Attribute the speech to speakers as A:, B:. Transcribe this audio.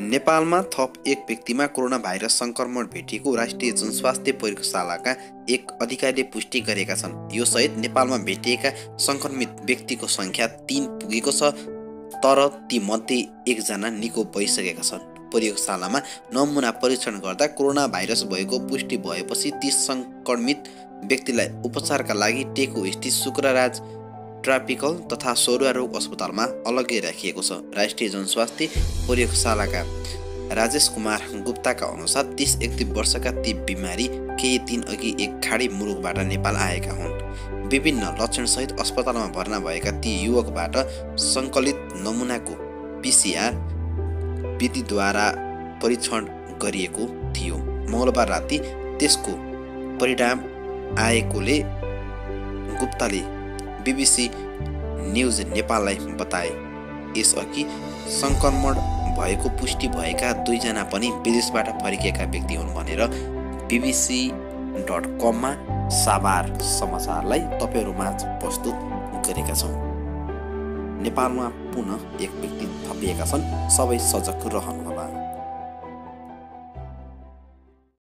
A: नेपालमा थप एक व्यक्तिमा कोरोना भाइरस संक्रमण भेटिएको राष्ट्रिय जनस्वास्थ्य प्रयोगशालाका एक अधिकारीले पुष्टि गरेका छन्। यो सहित नेपालमा भेटिएका संक्रमित व्यक्तिको संख्या 3 पुगेको छ, तर तीमध्ये एकजना निको भइसकेका छन्। प्रयोगशालामा नमुना परीक्षण गर्दा कोरोना भाइरस भएको पुष्टि भएपछि ती संक्रमित व्यक्तिलाई उपचारका लागि टेकु स्थित शुक्रराज ट्रपिकल तथा सरुवा रोग अस्पतालमा अलग्गै राखिएको छ। राष्ट्रिय जनस्वास्थ्य प्रयोगशालाका राजेश कुमार गुप्ताका अनुसार 30-31 वर्षका ती बिमारी केही दिन अघि एक खाडी मुलुकबाट नेपाल आएका हुन्। विभिन्न लक्षणसहित अस्पतालमा भर्ना भएका ती युवकबाट सङ्कलित नमुनाको PCR विधिद्वारा परीक्षण गरिएको थियो। मङ्गलबार राति त्यसको परिणाम आएकोले गुप्ताले BBC न्युज नेपाललाई बताए। यसअघि संक्रमण भएको पुष्टि भएका 2 जना पनि विदेशबाट फर्किएका व्यक्ति हुन् भनेर BBC.com मा साबार समाचारलाई तपाईहरुमाझ प्रस्तुत गरेका छौं। नेपालमा पुनः एक व्यक्ति थपिएका छन्। सबै सजग रहनुहोला।